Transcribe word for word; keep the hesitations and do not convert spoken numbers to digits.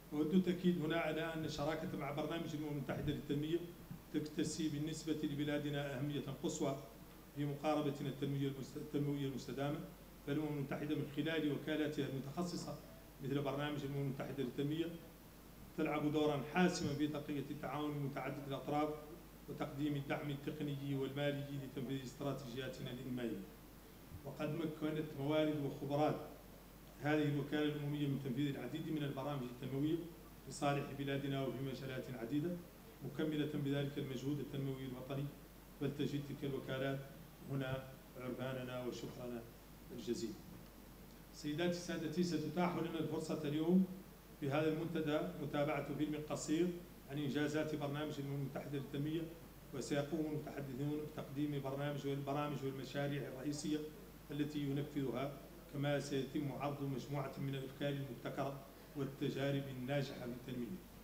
أود التأكيد هنا على أن الشراكة مع برنامج الأمم المتحدة للتنمية تكتسي بالنسبة لبلادنا أهمية قصوى في مقاربتنا التنموية المستدامة. فالأمم المتحدة من خلال وكالاتها المتخصصة مثل برنامج الأمم المتحدة للتنمية تلعب دورا حاسما في تقوية التعاون متعدد الأطراف وتقديم الدعم التقني والمالي لتنفيذ استراتيجياتنا الإنمائية. وقد مكنت موارد وخبرات هذه الوكالة الأممية من تنفيذ العديد من البرامج التنموية لصالح بلادنا وفي مجالات عديدة مكملة بذلك المجهود التنموي الوطني، فلتجد تلك الوكالات هنا عرفاننا وشكرنا الجزيل. سيداتي سادتي، ستتاح لنا الفرصة اليوم في هذا المنتدى متابعة فيلم قصير عن إنجازات برنامج الأمم المتحدة للتنمية، وسيقوم المتحدثون بتقديم برنامج والبرامج والمشاريع الرئيسية التي ينفذها، كما سيتم عرض مجموعة من الأفكار المبتكرة والتجارب الناجحة في التنمية.